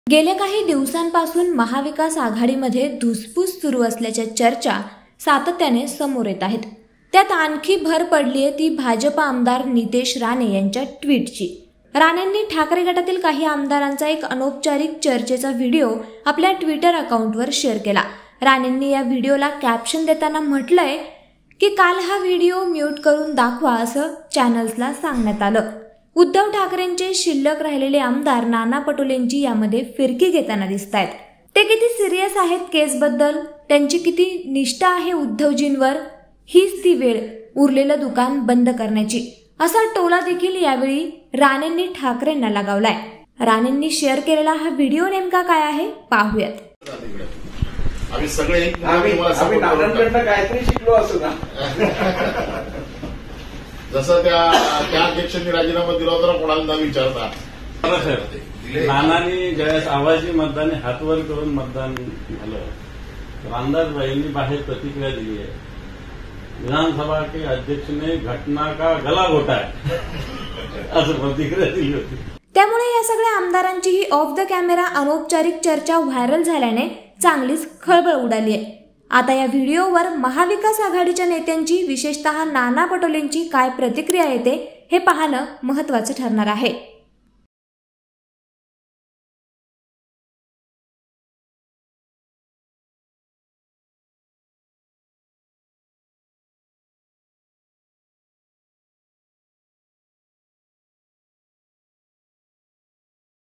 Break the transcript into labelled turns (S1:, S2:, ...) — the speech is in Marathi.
S1: गेल्या काही दिवसांपासून महाविकास आघाडीमध्ये धुसफूस सुरू असल्याच्या चर्चा सातत्याने समोर येत आहेत। त्यात आणखी भर पडली आहे ती भाजप आमदार नितेश राणे यांच्या ट्विटची। राणेंनी ठाकरे गटातील काही आमदारांचा एक अनौपचारिक चर्चेचा व्हिडिओ आपल्या ट्विटर अकाउंटवर शेअर केला। राणेंनी या व्हिडिओला कॅप्शन देताना म्हटलंय की काल हा व्हिडिओ म्यूट करून दाखवा असं चॅनल्सला सांगण्यात आलं। उद्धव ठाकरेंचे शिल्लक राहिलेले आमदार नाना पटोलेंची यामध्ये फिरकी घेताना दिसतायत। ते किती सिरियस आहेत केसबद्दल, त्यांची किती निष्ठा आहे उद्धवजींवर, हीच ती वेळ उरलेलं दुकान बंद करण्याची असा टोला देखील यावेळी राणेंनी ठाकरेंना लगावलाय। राणेंनी शेअर केलेला हा व्हिडिओ नेमका काय आहे पाहूयात।
S2: आम्ही सगळे
S3: काहीतरी शिकलो असू ना।
S2: जसं त्या अध्यक्षांनी राजीनामा दिला होता कोणाला न विचारता
S4: नानांनी ज्यावेळेस आवाजी मतदान हातवर करून मतदान झालं, रामदासबाईंनी बाहेर प्रतिक्रिया दिली आहे। विधानसभा के अध्यक्ष ने घटना का गला घोटा है असं प्रतिक्रिया दिली होती।
S1: त्यामुळे या सगळ्या आमदारांची ही ऑफ द कॅमेरा अनौपचारिक चर्चा व्हायरल झाल्याने चांगलीच खळबळ उडाली आहे। आता या व्हिडिओवर महाविकास आघाडीच्या नेत्यांची विशेषतः नाना पटोलेंची काय प्रतिक्रिया येते हे पाहणं महत्त्वाचं ठरणार आहे।